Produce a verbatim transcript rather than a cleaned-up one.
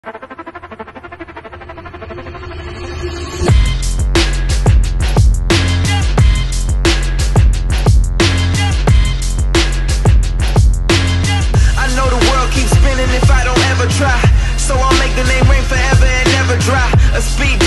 So I'll make the name rain forever and never dry. A speed